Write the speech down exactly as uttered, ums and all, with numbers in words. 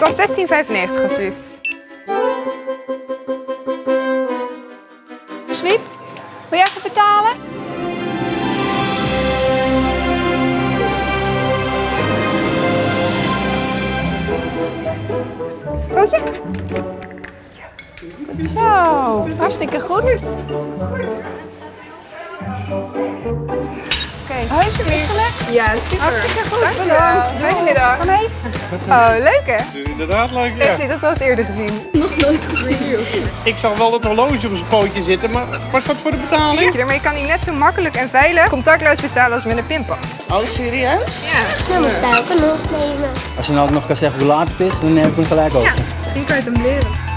was zestien vijfennegentig alsjeblieft. Swiep, wil jij even betalen? Bootje? Zo, hartstikke goed. Oké, okay. Is gelegd? Ja, super. Hartstikke goed. Dankjewel. Fijne middag. Kom even. Oh, leuk hè? Het is inderdaad leuk, ja. Heeft u dat wel eens eerder gezien? Nog nooit gezien. Ik zag wel het horloge op zijn pootje zitten, maar was dat voor de betaling? Daarmee kan hij net zo makkelijk en veilig contactloos betalen als met een pinpas. Oh, serieus? Ja. Dan moet wij ook een opnemen. Als je nou ook nog kan zeggen hoe laat het is, dan neem ik hem gelijk over. Ja, misschien kan je het hem leren.